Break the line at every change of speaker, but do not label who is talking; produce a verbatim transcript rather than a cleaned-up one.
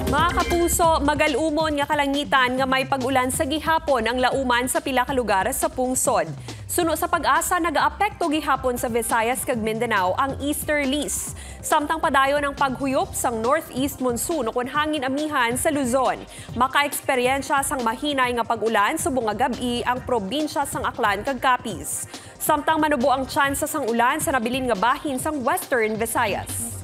Mga kapuso, magalumon nga kalangitan nga may pag-ulan sa gihapon ang lauman sa pila ka lugar sa pungsod. Suno sa pag-asa, nagaapekto gihapon sa Visayas kag Mindanao ang easterlies. Samtang padayon ang paghuyop sang northeast monsoon o kun hangin amihan sa Luzon. Maka-eksperyensya sang mahinay nga pag-ulan subong nga gabi ang probinsya sang Aklan kag Capiz. Samtang manubo ang tsansa sang ulan sa nabilin nga bahin sang Western Visayas.